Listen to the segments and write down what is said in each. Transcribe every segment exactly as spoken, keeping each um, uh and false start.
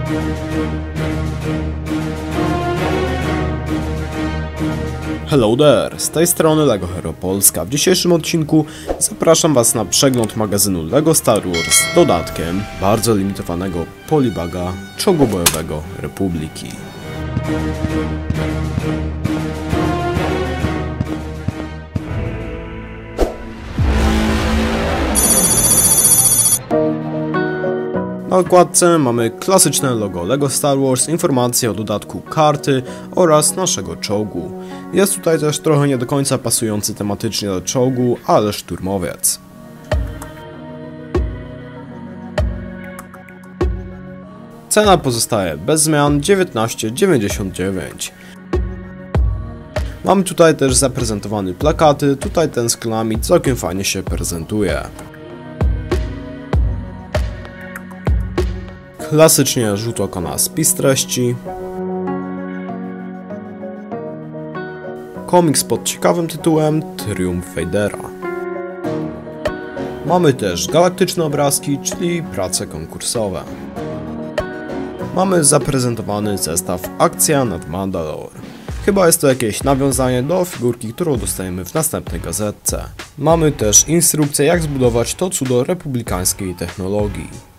Hello there, z tej strony LEGO Hero Polska. W dzisiejszym odcinku zapraszam Was na przegląd magazynu LEGO Star Wars z dodatkiem bardzo limitowanego Polybaga czołgu bojowego Republiki. Na okładce mamy klasyczne logo LEGO Star Wars, informacje o dodatku karty oraz naszego czołgu. Jest tutaj też trochę nie do końca pasujący tematycznie do czołgu, ale szturmowiec. Cena pozostaje bez zmian, dziewiętnaście dziewięćdziesiąt dziewięć. Mamy tutaj też zaprezentowane plakaty, tutaj ten z klonami całkiem fajnie się prezentuje. Klasycznie rzut oka na spis treści. Komiks pod ciekawym tytułem Triumf Vadera. Mamy też galaktyczne obrazki, czyli prace konkursowe. Mamy zaprezentowany zestaw Akcja nad Mandalore. Chyba jest to jakieś nawiązanie do figurki, którą dostajemy w następnej gazetce. Mamy też instrukcję, jak zbudować to cudo republikańskiej technologii.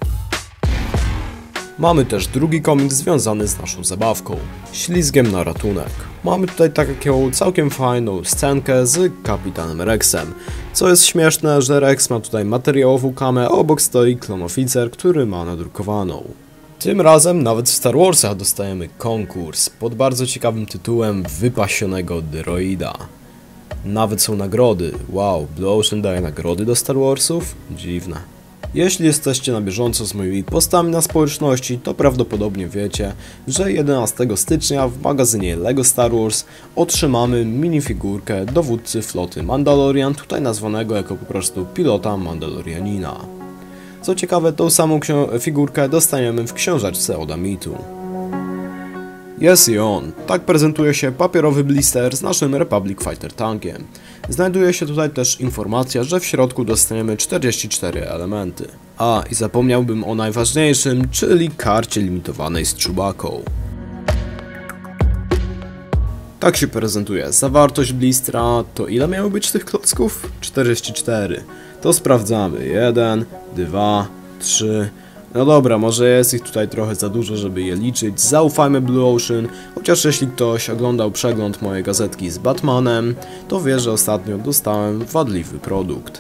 Mamy też drugi komiks związany z naszą zabawką, Ślizgiem na ratunek. Mamy tutaj taką całkiem fajną scenkę z Kapitanem Rexem. Co jest śmieszne, że Rex ma tutaj materiałową kamę, a obok stoi klonoficer, który ma nadrukowaną. Tym razem nawet w Star Warsach dostajemy konkurs pod bardzo ciekawym tytułem Wypasionego droida. Nawet są nagrody. Wow, Blue Ocean daje nagrody do Star Warsów? Dziwne. Jeśli jesteście na bieżąco z moimi postami na społeczności, to prawdopodobnie wiecie, że jedenastego stycznia w magazynie LEGO Star Wars otrzymamy minifigurkę dowódcy floty Mandalorian, tutaj nazwanego jako po prostu pilota Mandalorianina. Co ciekawe, tą samą figurkę dostaniemy w książeczce od Amitu. Jest i on. Tak prezentuje się papierowy blister z naszym Republic Fighter tankiem. Znajduje się tutaj też informacja, że w środku dostaniemy czterdzieści cztery elementy. A, i zapomniałbym o najważniejszym, czyli karcie limitowanej z Chewbacką. Tak się prezentuje zawartość blistra. To ile miało być tych klocków? czterdzieści cztery. To sprawdzamy. jeden, dwa, trzy... No dobra, może jest ich tutaj trochę za dużo, żeby je liczyć. Zaufajmy Blue Ocean, chociaż jeśli ktoś oglądał przegląd mojej gazetki z Batmanem, to wie, że ostatnio dostałem wadliwy produkt.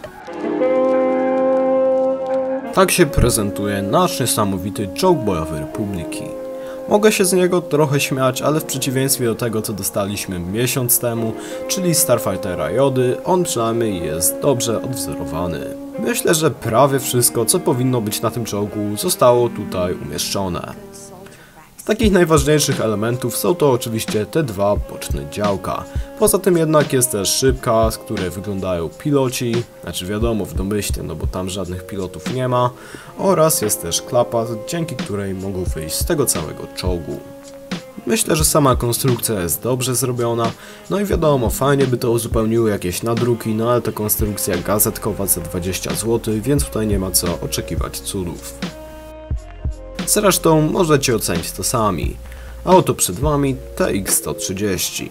Tak się prezentuje nasz niesamowity czołg bojowy Republiki. Mogę się z niego trochę śmiać, ale w przeciwieństwie do tego, co dostaliśmy miesiąc temu, czyli Starfightera Jody, on przynajmniej jest dobrze odwzorowany. Myślę, że prawie wszystko, co powinno być na tym czołgu, zostało tutaj umieszczone. Z takich najważniejszych elementów są to oczywiście te dwa boczne działka. Poza tym jednak jest też szybka, z której wyglądają piloci, znaczy wiadomo w domyśle, no bo tam żadnych pilotów nie ma, oraz jest też klapa, dzięki której mogą wyjść z tego całego czołgu. Myślę, że sama konstrukcja jest dobrze zrobiona, no i wiadomo, fajnie by to uzupełniły jakieś nadruki, no ale to konstrukcja gazetkowa za dwadzieścia złotych, więc tutaj nie ma co oczekiwać cudów. Zresztą możecie ocenić to sami. A oto przed Wami T X sto trzydzieści.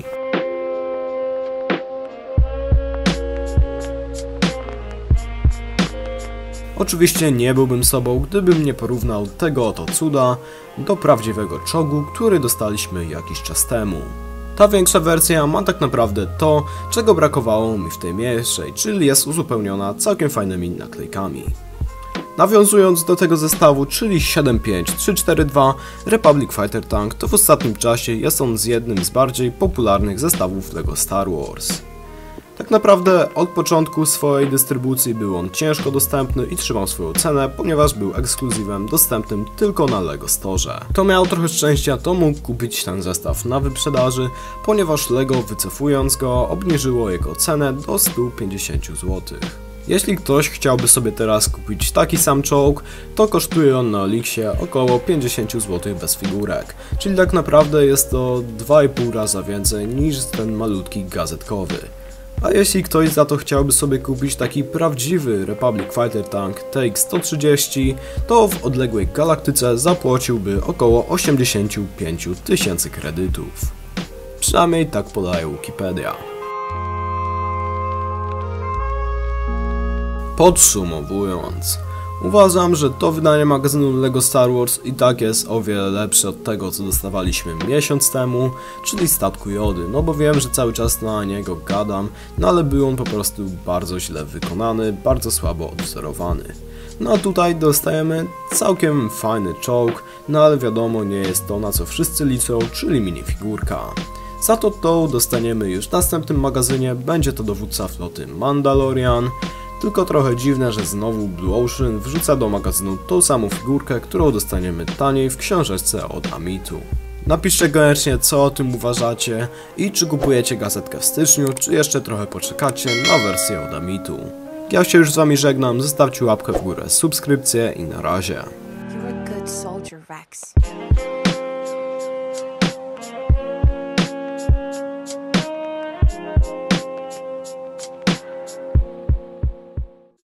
Oczywiście nie byłbym sobą, gdybym nie porównał tego oto cuda do prawdziwego czołgu, który dostaliśmy jakiś czas temu. Ta większa wersja ma tak naprawdę to, czego brakowało mi w tej mniejszej, czyli jest uzupełniona całkiem fajnymi naklejkami. Nawiązując do tego zestawu, czyli siedem pięć trzy cztery dwa Republic Fighter Tank, to w ostatnim czasie jest on z jednym z bardziej popularnych zestawów LEGO Star Wars. Tak naprawdę od początku swojej dystrybucji był on ciężko dostępny i trzymał swoją cenę, ponieważ był ekskluzywem dostępnym tylko na LEGO Store. Kto miał trochę szczęścia, to mógł kupić ten zestaw na wyprzedaży, ponieważ LEGO, wycofując go, obniżyło jego cenę do stu pięćdziesięciu złotych. Jeśli ktoś chciałby sobie teraz kupić taki sam czołg, to kosztuje on na Oliksie około pięćdziesiąt złotych bez figurek, czyli tak naprawdę jest to dwa i pół raza więcej niż ten malutki gazetkowy. A jeśli ktoś za to chciałby sobie kupić taki prawdziwy Republic Fighter Tank T X sto trzydzieści, to w odległej galaktyce zapłaciłby około osiemdziesiąt pięć tysięcy kredytów. Przynajmniej tak podaje Wikipedia. Podsumowując, uważam, że to wydanie magazynu LEGO Star Wars i tak jest o wiele lepsze od tego, co dostawaliśmy miesiąc temu, czyli Statku Jody, no bo wiem, że cały czas na niego gadam, no ale był on po prostu bardzo źle wykonany, bardzo słabo odwzorowany. No a tutaj dostajemy całkiem fajny czołg, no ale wiadomo, nie jest to, na co wszyscy liczą, czyli minifigurka. Za to tą dostaniemy już w następnym magazynie, będzie to dowódca floty Mandalorian. Tylko trochę dziwne, że znowu Blue Ocean wrzuca do magazynu tą samą figurkę, którą dostaniemy taniej w książeczce od Amitu. Napiszcie koniecznie, co o tym uważacie i czy kupujecie gazetkę w styczniu, czy jeszcze trochę poczekacie na wersję od Amitu. Ja się już z wami żegnam, zostawcie łapkę w górę, subskrypcję i na razie. You're a good soldier, Rex.